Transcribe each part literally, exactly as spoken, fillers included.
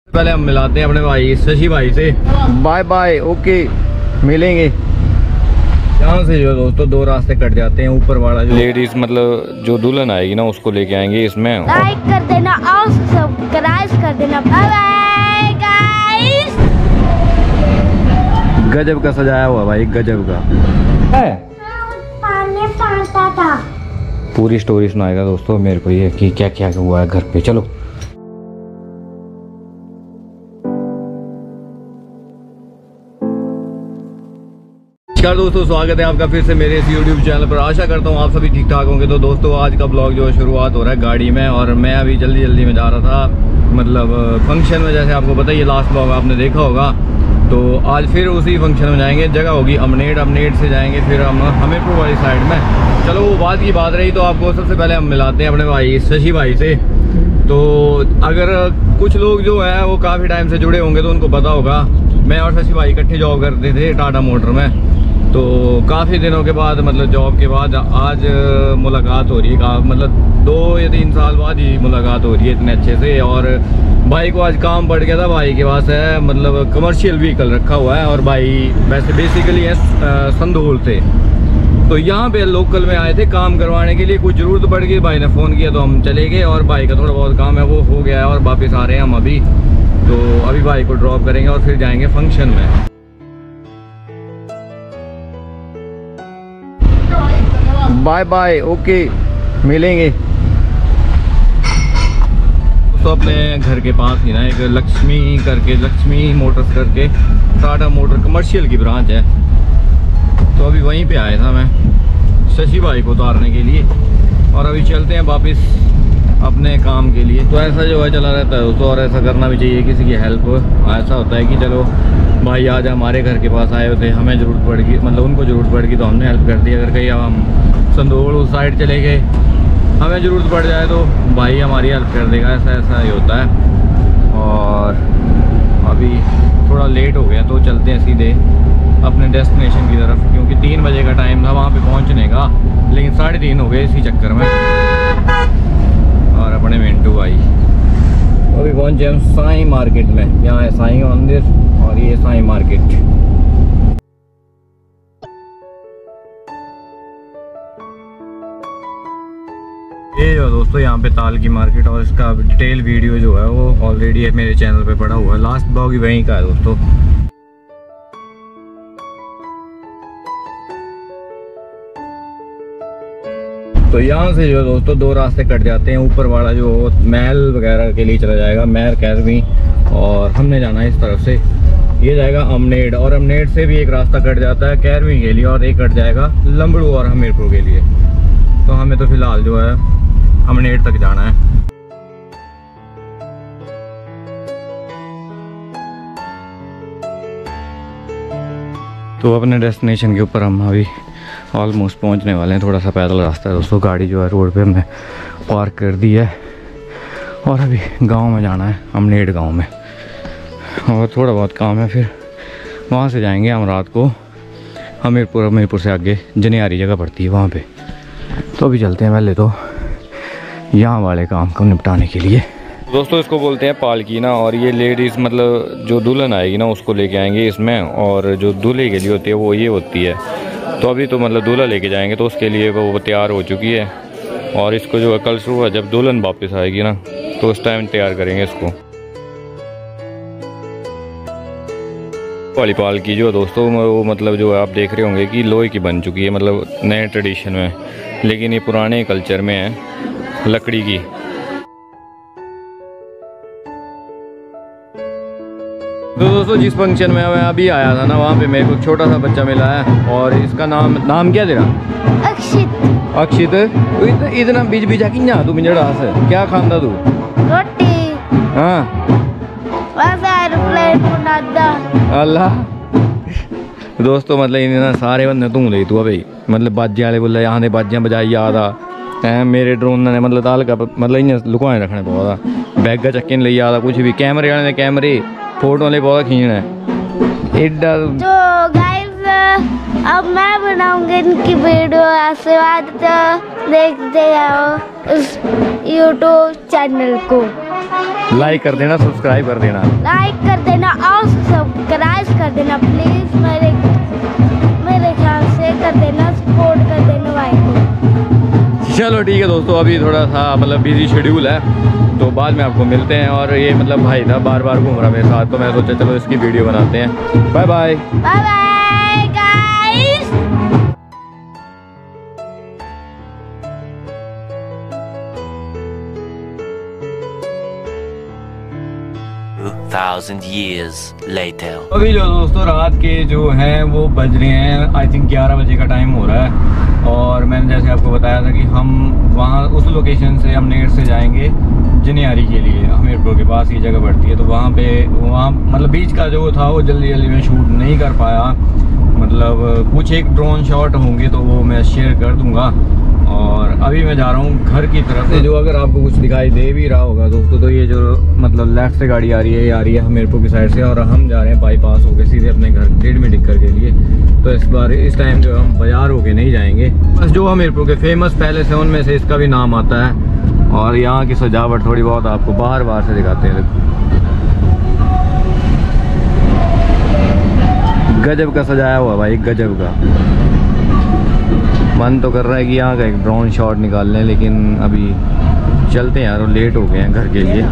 पहले हम मिलाते हैं अपने भाई शशि भाई से। बाय बाय, ओके मिलेंगे। यहाँ से जो दोस्तों दो रास्ते कट जाते हैं। ऊपर वाला जो लेडीज मतलब जो दुल्हन आएगी ना उसको लेके आएंगे इसमें। लाइक कर देना और सब्सक्राइब कर देना। Bye bye guys. गजब का सजाया हुआ भाई, गजब का है। पानी पड़ता था। पूरी स्टोरी सुनाएगा दोस्तों मेरे को ये कि क्या क्या हुआ है घर पे। चलो नमस्कार दोस्तों, स्वागत है आपका फिर से मेरे इस यूट्यूब चैनल पर। आशा करता हूँ आप सभी ठीक ठाक होंगे। तो दोस्तों आज का ब्लॉग जो है शुरुआत हो रहा है गाड़ी में, और मैं अभी जल्दी जल्दी में जा रहा था मतलब फंक्शन में। जैसे आपको पता है ये लास्ट ब्लॉग आपने देखा होगा, तो आज फिर उसी फंक्शन में जाएंगे। जगह होगी अमनेट, अमनेट से जाएंगे फिर हम हमीरपुर वाली साइड में। चलो वो बात की बात रही, तो आपको सबसे पहले हम मिलाते हैं अपने भाई शशि भाई से। तो अगर कुछ लोग जो है वो काफ़ी टाइम से जुड़े होंगे तो उनको पता होगा, मैं और शशि भाई इकट्ठे जॉब करते थे टाटा मोटर में। तो काफ़ी दिनों के बाद मतलब जॉब के बाद आज मुलाकात हो रही है। मतलब दो या तीन साल बाद ही मुलाकात हो रही है इतने अच्छे से। और भाई को आज काम पड़ गया था, भाई के पास है मतलब कमर्शियल व्हीकल रखा हुआ है। और भाई वैसे बेसिकली है संधोल से, तो यहाँ पे लोकल में आए थे काम करवाने के लिए। कुछ ज़रूरत पड़ गई, भाई ने फ़ोन किया तो हम चले गए। और भाई का थोड़ा बहुत काम है वो हो गया है और वापस आ रहे हैं हम अभी। तो अभी भाई को ड्रॉप करेंगे और फिर जाएंगे फंक्शन में। बाय बाय, ओके मिलेंगे। तो अपने घर के पास ही ना एक लक्ष्मी करके, लक्ष्मी मोटर्स करके टाटा मोटर कमर्शियल की ब्रांच है। तो अभी वहीं पे आया था मैं शशि भाई को उतारने के लिए, और अभी चलते हैं वापस अपने काम के लिए। तो ऐसा जो है चला रहता है दोस्तों, और ऐसा करना भी चाहिए किसी की हेल्प। ऐसा होता है कि चलो भाई आज हमारे घर के पास आए होते, हमें ज़रूरत पड़ गई, मतलब उनको ज़रूरत पड़ गई तो हमने हेल्प कर दी। अगर कहीं अब हम संदोल उस साइड चले गए, हमें ज़रूरत पड़ जाए तो भाई हमारी हेल्प कर देगा। ऐसा ऐसा ही होता है। और अभी थोड़ा लेट हो गया तो चलते हैं सीधे अपने डेस्टिनेशन की तरफ, क्योंकि तीन बजे का टाइम था वहाँ पे पहुँचने का, लेकिन साढ़े तीन हो गए इसी चक्कर में। और अपने मिंटू भाई अभी पहुँचे हम साईं मार्केट में। यहाँ है साईं मंदिर और ये साईं मार्केट। ये जो दोस्तों यहाँ पे ताल की मार्केट, और इसका डिटेल वीडियो जो है वो ऑलरेडी मेरे चैनल पे पड़ा हुआ है। लास्ट ब्लॉग ही वहीं का है दोस्तों। तो यहाँ से जो दोस्तों दो रास्ते कट जाते हैं। ऊपर वाला जो महल वगैरह के लिए चला जाएगा, महर कैरवी, और हमने जाना है इस तरफ से। ये जाएगा अमनेट, और अमनेट से भी एक रास्ता कट जाता है कैरवी के लिए, और एक कट जाएगा लंबड़ू और हमीरपुर के लिए। तो हमें तो फिलहाल जो है अमनेट तक जाना है। तो अपने डेस्टिनेशन के ऊपर हम अभी ऑलमोस्ट पहुंचने वाले हैं। थोड़ा सा पैदल रास्ता है दोस्तों। गाड़ी जो है रोड पे हमने पार्क कर दी है, और अभी गांव में जाना है, अमनेट गांव में। और थोड़ा बहुत काम है, फिर वहाँ से जाएंगे हम रात को हमीरपुर। हमीरपुर से आगे जनियारी जगह पड़ती है वहाँ पे। तो अभी चलते हैं पहले तो यहाँ वाले काम को निपटाने के लिए। दोस्तों इसको बोलते हैं पालकी ना, और ये लेडीज़ मतलब जो दुल्हन आएगी ना उसको लेके आएंगे इसमें, और जो दूल्हे के लिए होती है वो ये होती है। तो अभी तो मतलब दूल्हा लेके जाएंगे, तो उसके लिए वो तैयार हो चुकी है। और इसको जो है कल सुबह जब दुल्हन वापस आएगी ना तो उस टाइम तैयार करेंगे इसको। वाली पालकी जो है दोस्तों वो मतलब जो है आप देख रहे होंगे कि लोहे की बन चुकी है, मतलब नए ट्रेडिशन में, लेकिन ये पुराने कल्चर में है लकड़ी की। तो दोस्तों जिस फंक्शन में मैं अभी आया था ना, वहाँ पे मेरे को छोटा सा बच्चा मिला है, और इसका नाम नाम क्या तेरा? अक्षित। अक्षित, तो इतना बीच बीच की ना तू मिजड़ा से क्या खांदा तू? रोटी। हाँ अल्लाह। दोस्तों मतलब इन्हें सारे बंदे तू ले तू भाई, मतलब बाजे वाले बोले यहाँ दे बाजियाँ बजाई याद आ है। मेरे ड्रोन ने मतलब ताल का मतलब इन्हें लुकाए रखने बहुत, बैग चक्के ले याद कुछ भी, कैमरे वाले ने कैमरे फोटो वाले बहुत खींचना है एडा। तो गाइस अब मैं बनाऊंगी इनकी वीडियो, आशीर्वाद तो देखते जाओ उस यूट्यूब चैनल को। लाइक कर देना, सब्सक्राइब कर देना, लाइक कर देना और सब्सक्राइब कर देना प्लीज। मेरे मेरे ख्याल से कर देना, सपोर्ट कर देना भाई को। चलो ठीक है दोस्तों, अभी थोड़ा सा मतलब बिजी शेड्यूल है, तो बाद में आपको मिलते हैं। और ये मतलब भाई था बार बार घूम रहा मेरे साथ, तो मैं सोचा चलो इसकी वीडियो बनाते हैं। Bye bye bye bye guys. Thousand years later. अभी जो दोस्तों रात के जो हैं वो बज रहे हैं आई थिंक ग्यारह बजे का टाइम हो रहा है। और मैंने जैसे आपको बताया था कि हम वहाँ उस लोकेशन से हम नेट से जाएंगे जनियारी के लिए, हमीरपुर के पास ये जगह पड़ती है। तो वहाँ पे वहाँ मतलब बीच का जो था वो जल्दी जल्दी में शूट नहीं कर पाया, मतलब कुछ एक ड्रोन शॉट होंगे तो वो मैं शेयर कर दूँगा। और अभी मैं जा रहा हूँ घर की तरफ से। जो अगर आपको कुछ दिखाई दे भी रहा होगा दोस्तों, तो ये जो मतलब लेफ्ट से गाड़ी आ रही है, ये आ रही है हमीरपुर की साइड से, और हम जा रहे हैं बाईपास होके सीधे अपने घर डेढ़ में टिक्कर के लिए। तो इस बार इस टाइम जो हम बाजार होके नहीं जाएंगे। बस जो हमीरपुर के फेमस पैलेस है उनमें से इसका भी नाम आता है, और यहाँ की सजावट थोड़ी बहुत आपको बाहर बाहर से दिखाते हैं। गजब का सजाया हुआ भाई, गजब का। मन तो कर रहा है कि यहाँ का एक ड्रोन शॉट निकाल लें, लेकिन अभी चलते हैं यार, लेट हो गए हैं घर के लिए।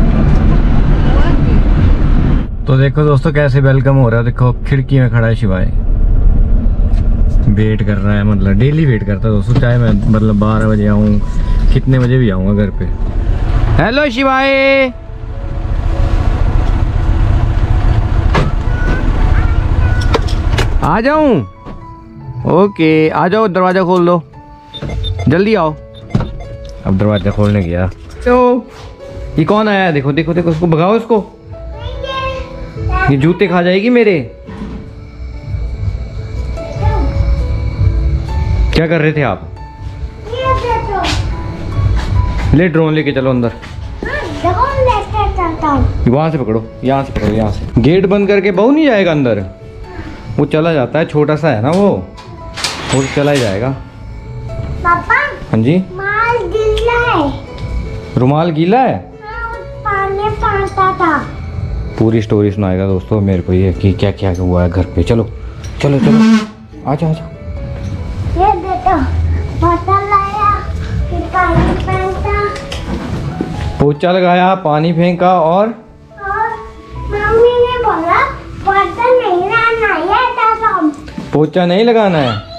तो देखो दोस्तों कैसे वेलकम हो रहा है, देखो खिड़की में खड़ा है शिवाय, वेट कर रहा है, मतलब डेली वेट करता है दोस्तों, चाहे मैं मतलब बारह बजे आऊँ कितने बजे भी आऊँगा घर पे। हेलो शिवाय, आ जाऊँ? ओके आ जाओ, दरवाज़ा खोल दो, जल्दी आओ। अब दरवाज़ा खोलने गया तो ये कौन आया है? देखो देखो देखो, उसको भगाओ, उसको, ये जूते खा जाएगी मेरे। क्या कर रहे थे आप? ले ड्रोन लेके चलो अंदर, वहाँ से पकड़ो, यहाँ से पकड़ो, यहाँ से। गेट बंद करके बहू नहीं जाएगा अंदर, वो चला जाता है, छोटा सा है ना वो, वो चला ही जाएगा। पापा हाँ जी, माल गीला है। रुमाल गीला है? हाँ, पानी पड़ता था। पूरी स्टोरी सुनाएगा दोस्तों मेरे को ये कि क्या क्या हुआ है घर पे। चलो चलो चलो, आ जाओ आ जाओ। ये देखो, बोतल लाया, फिर पानी फेंका, पोछा लगाया, पानी फेंका, और और मम्मी ने बोला बोतल नहीं लाना है, तो पोछा नहीं लगाना है।